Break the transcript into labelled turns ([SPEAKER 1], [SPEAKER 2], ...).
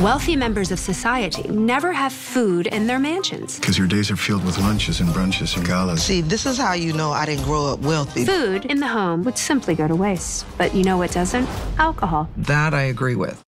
[SPEAKER 1] Wealthy members of society never have food in their mansions.
[SPEAKER 2] Because your days are filled with lunches and brunches and galas.
[SPEAKER 3] See, this is how you know I didn't grow up wealthy.
[SPEAKER 1] Food in the home would simply go to waste. But you know what doesn't? Alcohol.
[SPEAKER 3] That I agree with.